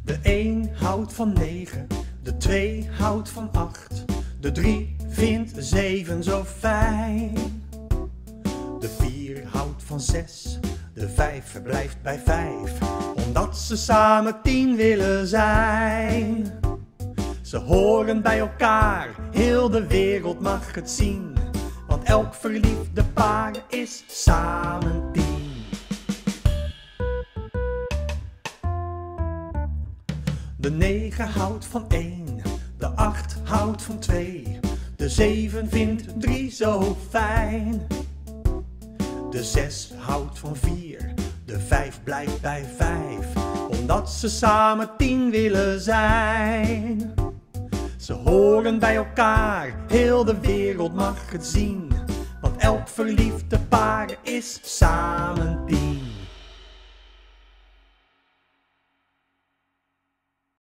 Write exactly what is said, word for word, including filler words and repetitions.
De een houdt van negen, de twee houdt van acht, de drie vindt zeven zo fijn. De vier houdt van zes, de vijf blijft bij vijf, omdat ze samen tien willen zijn. Ze horen bij elkaar, heel de wereld mag het zien, want elk verliefde paar is samen tien. De negen houdt van één, de acht houdt van twee, de zeven vindt drie zo fijn. De zes houdt van vier, de vijf blijft bij vijf, omdat ze samen tien willen zijn. Ze horen bij elkaar, heel de wereld mag het zien, want elk verliefde paar is samen tien.